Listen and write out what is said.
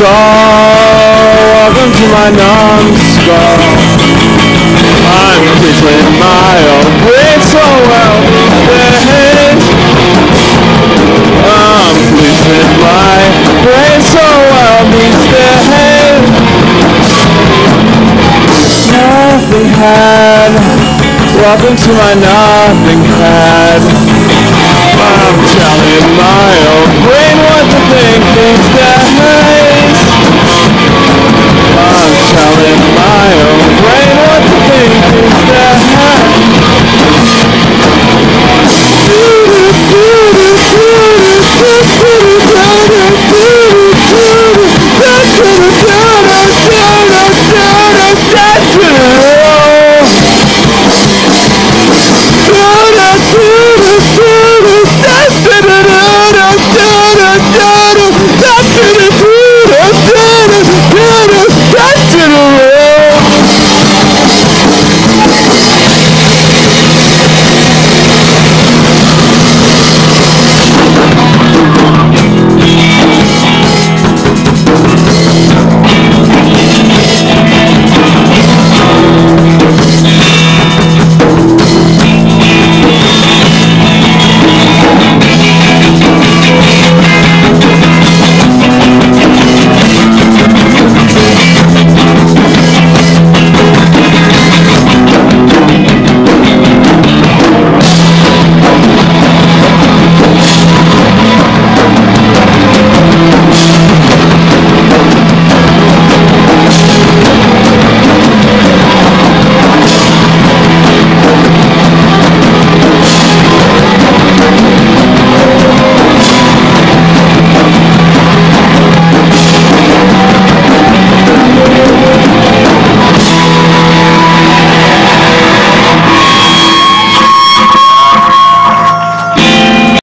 Welcome to my numbskull. I'm whistling my own brain so well these days. I'm whistling my brain so well these days. Nothinghead, welcome to my Nothinghead. I'm telling my own brain what to think these